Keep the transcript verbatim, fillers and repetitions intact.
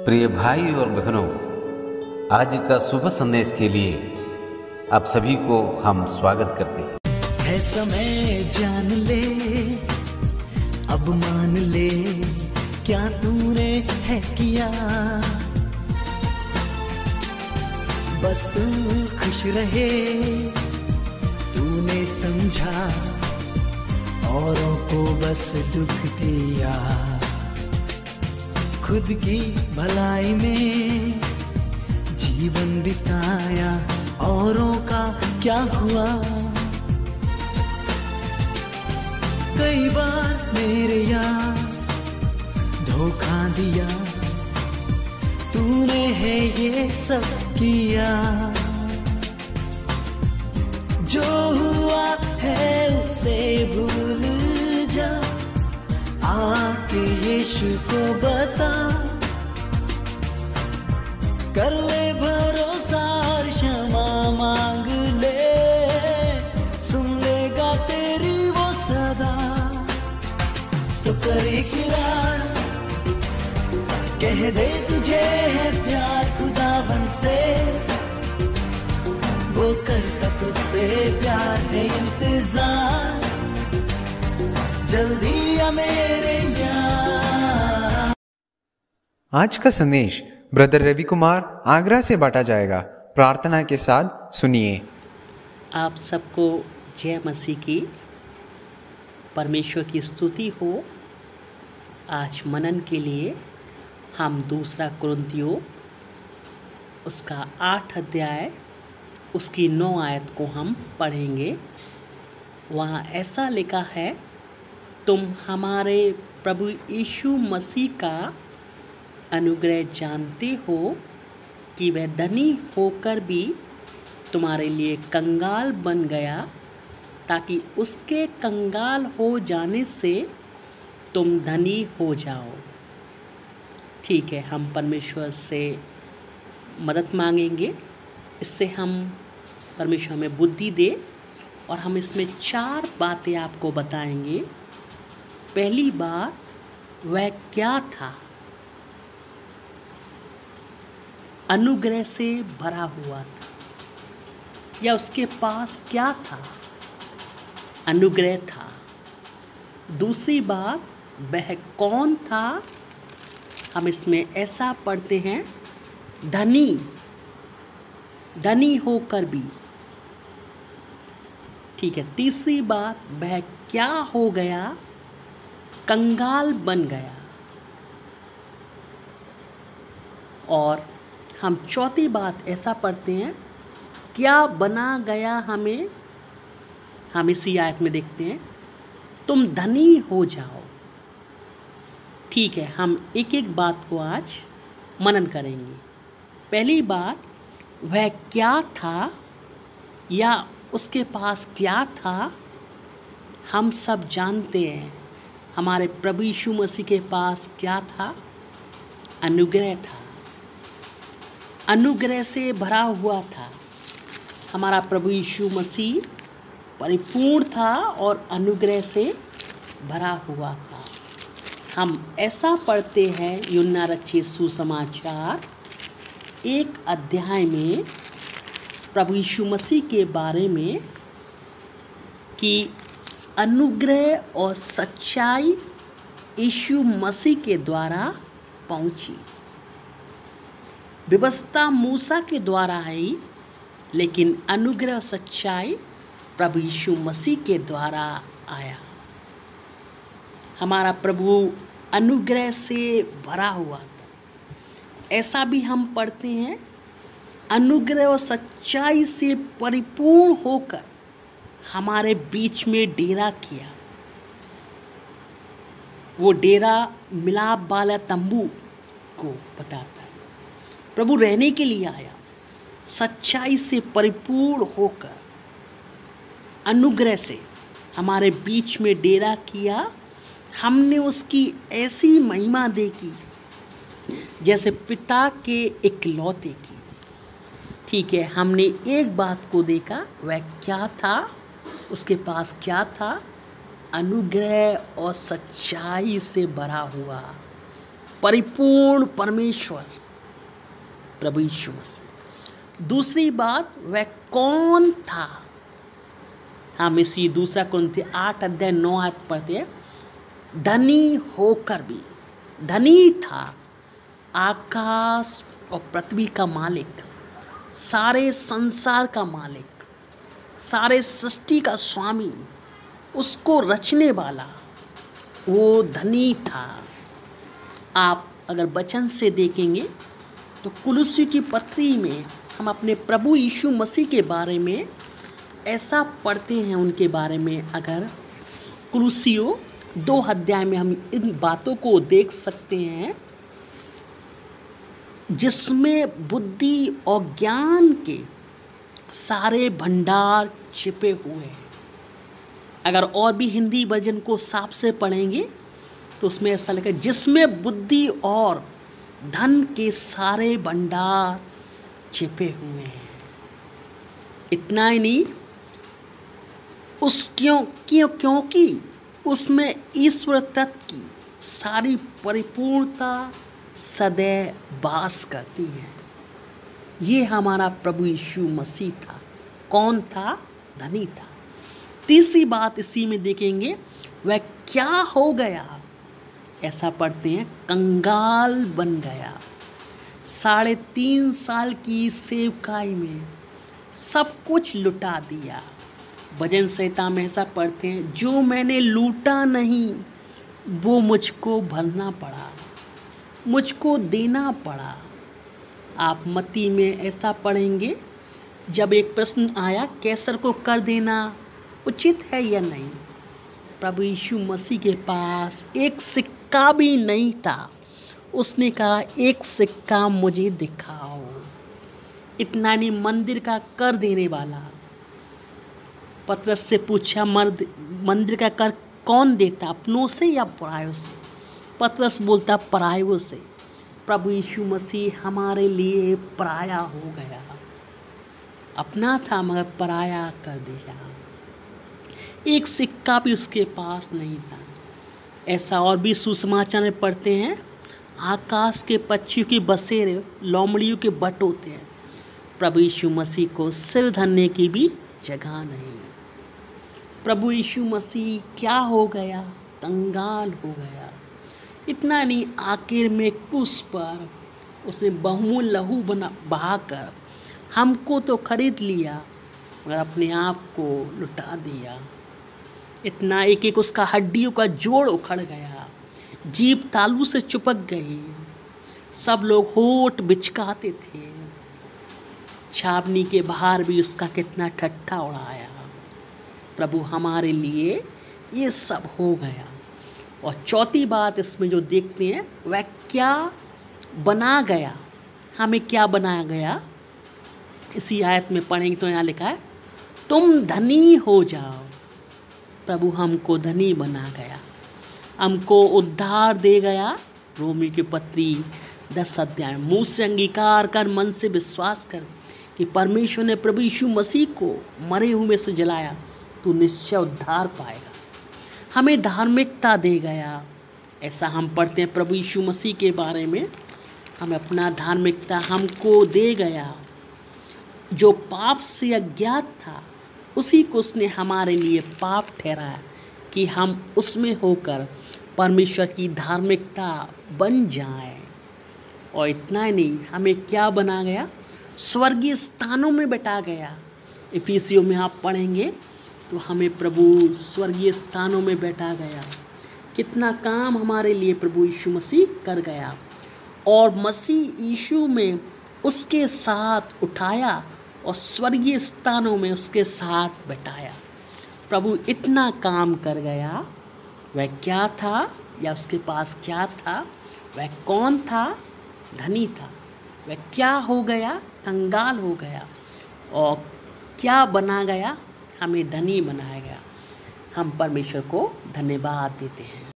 प्रिय भाई और बहनों, आज का शुभ संदेश के लिए आप सभी को हम स्वागत करते हैं। है समय जान ले, अब मान ले क्या तूने है किया। बस तू खुश रहे, तूने समझा औरों को बस दुख दिया। खुद की भलाई में जीवन बिताया, औरों का क्या हुआ। कई बार मेरे यार धोखा दिया, तूने है ये सब किया। जो हुआ है उसे भूल जा, आके यीशु को बता। कर ले भरोसा और क्षमा मांग ले, सुन लेगा तेरी वो सदा। तो कर इकरार, कह दे तुझे है प्यार खुदावन से। वो करता तुझसे प्यार है इंतजार, जल्दी आ मेरे यार। आज का संदेश ब्रदर रवि कुमार आगरा से बांटा जाएगा। प्रार्थना के साथ सुनिए। आप सबको जय मसीह की, परमेश्वर की स्तुति हो। आज मनन के लिए हम दूसरा कुरिन्थियों उसका आठ अध्याय उसकी नौ आयत को हम पढ़ेंगे। वहाँ ऐसा लिखा है, तुम हमारे प्रभु यीशु मसीह का अनुग्रह जानते हो कि वह धनी होकर भी तुम्हारे लिए कंगाल बन गया, ताकि उसके कंगाल हो जाने से तुम धनी हो जाओ। ठीक है, हम परमेश्वर से मदद मांगेंगे, इससे हम परमेश्वर हमें बुद्धि दे, और हम इसमें चार बातें आपको बताएंगे। पहली बात, वह क्या था? अनुग्रह से भरा हुआ था, या उसके पास क्या था? अनुग्रह था। दूसरी बात, वह कौन था? हम इसमें ऐसा पढ़ते हैं, धनी धनी होकर भी। ठीक है। तीसरी बात, वह क्या हो गया? कंगाल बन गया। और हम चौथी बात ऐसा पढ़ते हैं, क्या बना गया हमें? हम इसी आयत में देखते हैं, तुम धनी हो जाओ। ठीक है, हम एक एक बात को आज मनन करेंगे। पहली बात, वह क्या था या उसके पास क्या था? हम सब जानते हैं हमारे प्रभु यीशु मसीह के पास क्या था? अनुग्रह था। अनुग्रह से भरा हुआ था। हमारा प्रभु यीशु मसीह परिपूर्ण था और अनुग्रह से भरा हुआ था। हम ऐसा पढ़ते हैं यूहन्ना रचित सुसमाचार एक अध्याय में प्रभु यीशु मसीह के बारे में, कि अनुग्रह और सच्चाई यीशु मसीह के द्वारा पहुंची। व्यवस्था मूसा के द्वारा आई, लेकिन अनुग्रह और सच्चाई प्रभु यीशु मसीह के द्वारा आया। हमारा प्रभु अनुग्रह से भरा हुआ था। ऐसा भी हम पढ़ते हैं, अनुग्रह और सच्चाई से परिपूर्ण होकर हमारे बीच में डेरा किया। वो डेरा मिलाप वाला तंबू को बताता है। प्रभु रहने के लिए आया, सच्चाई से परिपूर्ण होकर अनुग्रह से हमारे बीच में डेरा किया। हमने उसकी ऐसी महिमा देखी जैसे पिता के इकलौते की। ठीक है, हमने एक बात को देखा, वह क्या था? उसके पास क्या था? अनुग्रह और सच्चाई से भरा हुआ। परिपूर्ण परमेश्वर प्रभु यीशु मसीह। दूसरी बात, वह कौन था। हम इसी दूसरा कुरिन्थी आठ अध्याय नौ आयत पढ़ते हैं। धनी होकर भी, धनी था, आकाश और पृथ्वी का मालिक, सारे संसार का मालिक, सारे सृष्टि का स्वामी, उसको रचने वाला, वो धनी था। आप अगर वचन से देखेंगे तो कुलुस्सी की पत्री में हम अपने प्रभु यीशु मसीह के बारे में ऐसा पढ़ते हैं। उनके बारे में अगर कुलुस्सियों दो अध्याय में हम इन बातों को देख सकते हैं, जिसमें बुद्धि और ज्ञान के सारे भंडार छिपे हुए हैं। अगर और भी हिंदी वर्जन को साफ से पढ़ेंगे तो उसमें ऐसा लिखा, जिसमें बुद्धि और धन के सारे भंडार छिपे हुए हैं। इतना ही नहीं, उस क्यों क्यों क्योंकि उसमें ईश्वर तत्व की सारी परिपूर्णता सदैव वास करती है। ये हमारा प्रभु यीशु मसीह था। कौन था? धनी था। तीसरी बात इसी में देखेंगे, वह क्या हो गया। ऐसा पढ़ते हैं, कंगाल बन गया। साढ़े तीन साल की सेवकाई में सब कुछ लुटा दिया। भजन संहिता में ऐसा पढ़ते हैं, जो मैंने लूटा नहीं वो मुझको भरना पड़ा, मुझको देना पड़ा। आप मत्ती में ऐसा पढ़ेंगे, जब एक प्रश्न आया, कैसर को कर देना उचित है या नहीं, प्रभु यीशु मसीह के पास एक सिक्का भी नहीं था। उसने कहा, एक सिक्का मुझे दिखाओ। इतना नहीं, मंदिर का कर देने वाला पतरस से पूछा, मर्द मंदिर का कर कौन देता, अपनों से या परायों से? पतरस बोलता, परायों से। प्रभु यीशु मसीह हमारे लिए पराया हो गया। अपना था मगर पराया कर दिया। एक सिक्का भी उसके पास नहीं था। ऐसा और भी सुसमाचार में पढ़ते हैं, आकाश के पक्षियों के बसेरे, लोमड़ियों के बट होते हैं, प्रभु यीशु मसीह को सिर धरने की भी जगह नहीं। प्रभु यीशु मसीह क्या हो गया? कंगाल हो गया। इतना नहीं, आखिर में क्रूस पर उसने बहुमूल्य लहू बना बहाकर हमको तो खरीद लिया मगर अपने आप को लुटा दिया। इतना, एक एक उसका हड्डियों का जोड़ उखड़ गया, जीभ तालू से चिपक गई, सब लोग होठ बिचकाते थे। छावनी के बाहर भी उसका कितना ठट्ठा उड़ाया। प्रभु हमारे लिए ये सब हो गया। और चौथी बात इसमें जो देखते हैं, वह क्या बना गया। हमें क्या बनाया गया? इसी आयत में पढ़ेंगे तो यहाँ लिखा है, तुम धनी हो जाओ। प्रभु हमको धनी बना गया, हमको उद्धार दे गया। रोमी की पत्री दस अध्याय, मुँह से अंगीकार कर, मन से विश्वास कर कि परमेश्वर ने प्रभु यीशु मसीह को मरे हुए से जलाया, तू निश्चय उद्धार पाएगा। हमें धार्मिकता दे गया। ऐसा हम पढ़ते हैं प्रभु यीशु मसीह के बारे में, हमें अपना धार्मिकता हमको दे गया। जो पाप से अज्ञात था उसी को उसने हमारे लिए पाप ठहराया कि हम उसमें होकर परमेश्वर की धार्मिकता बन जाएं। और इतना ही नहीं, हमें क्या बना गया? स्वर्गीय स्थानों में बैठा गया। इफिसियों में आप पढ़ेंगे तो हमें प्रभु स्वर्गीय स्थानों में बैठा गया। कितना काम हमारे लिए प्रभु यीशु मसीह कर गया। और मसीह यीशु में उसके साथ उठाया और स्वर्गीय स्थानों में उसके साथ बैठाया। प्रभु इतना काम कर गया। वह क्या था या उसके पास क्या था? वह कौन था? धनी था। वह क्या हो गया? कंगाल हो गया। और क्या बना गया? हमें धनी बनाया गया। हम परमेश्वर को धन्यवाद देते हैं।